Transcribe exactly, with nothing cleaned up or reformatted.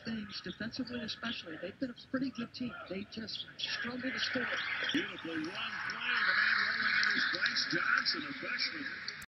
things defensively especially. They've been a pretty good team. They just struggle to score. Beautifully run play. The man rolling in is Bryce Johnson, a freshman.